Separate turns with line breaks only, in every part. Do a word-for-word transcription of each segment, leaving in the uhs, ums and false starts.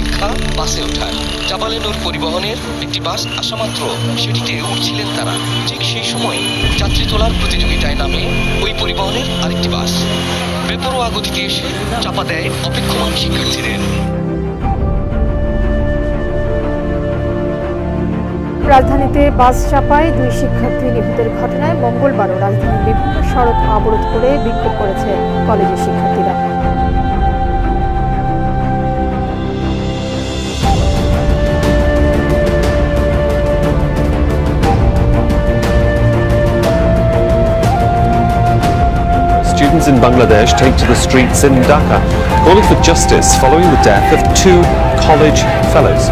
অপেক্ষা বাসে ওঠার। জাবালে নূর পরিবহনের একটি বাস আসা মাত্র সেটিতে উঠছিলেন তারা। ঠিক সেই সময় যাত্রী তোলার প্রতিযোগিতায় নামে ওই পরিবহনের আরেকটি বাস। বেপরোয়া গতিতে এসে চাপা দেয় অপেক্ষমান শিক্ষার্থীদের।
রাজধানীতে বাস চাপায় দুই শিক্ষার্থী নিহতের ঘটনায় মঙ্গলবারও রাজধানীর বিভিন্ন সড়ক অবরোধ করে বিক্ষোভ করেছে কলেজের শিক্ষার্থীরা।
Students in Bangladesh take to the streets in Dhaka, calling for justice following the death of two college fellows.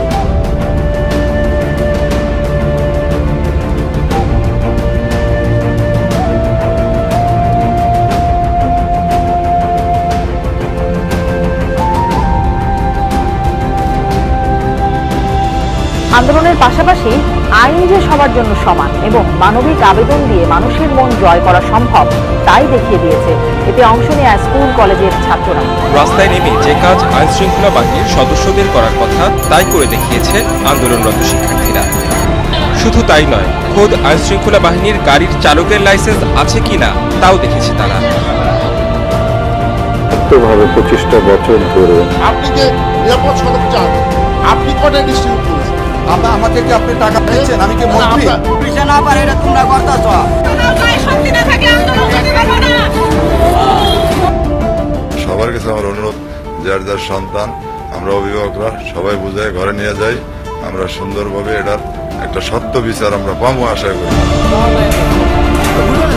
আন্দোলনের পাশাপাশি আইন যে সবার জন্য সমান এবং মানবিক আবেদন দিয়ে মানুষের মন জয় করা সম্ভব তাই দেখিয়ে দিয়েছে এতে অংশ নেয়া স্কুল কলেজের ছাত্ররা।
রাস্তায় নেমে যে কাজ আইন শৃঙ্খলা বাহিনীর সদস্যদের করার কথা তাই করে দেখিয়েছে আন্দোলনরত শিক্ষার্থীরা। শুধু তাই নয়, খোদ আইন শৃঙ্খলা বাহিনীর গাড়ির চালকের লাইসেন্স আছে কিনা তাও দেখেছে তারা।
পঁচিশটা বছর ধরে
আপনি যে নিরাপদ সড়ক চান, আপনি কটা ডিস্ট্রিবিউট করেছেন?
আমরা আমাদেরকে আপনি টাকা দিচ্ছেন, আমি কি মন্ত্রী?
পুলিশে না পারে এটা তোমরা করতেছ।
সবার কাছে আমার অনুরোধ, যার যার সন্তান আমরা অভিভাবকরা সবাই বুঝাই ঘরে নিয়ে যাই, আমরা সুন্দরভাবে এটার একটা সত্য বিচার আমরা পাবো আশা করি।